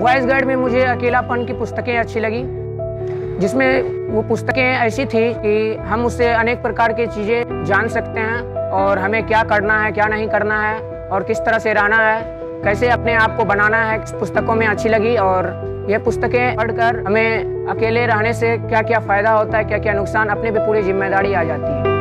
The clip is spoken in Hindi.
वॉइस गाइड में मुझे अकेलापन की पुस्तकें अच्छी लगी, जिसमें वो पुस्तकें ऐसी थी कि हम उससे अनेक प्रकार की चीज़ें जान सकते हैं और हमें क्या करना है, क्या नहीं करना है और किस तरह से रहना है, कैसे अपने आप को बनाना है। इस पुस्तकों में अच्छी लगी और ये पुस्तकें पढ़कर हमें अकेले रहने से क्या क्या फ़ायदा होता है, क्या क्या नुकसान, अपने पे पूरी जिम्मेदारी आ जाती है।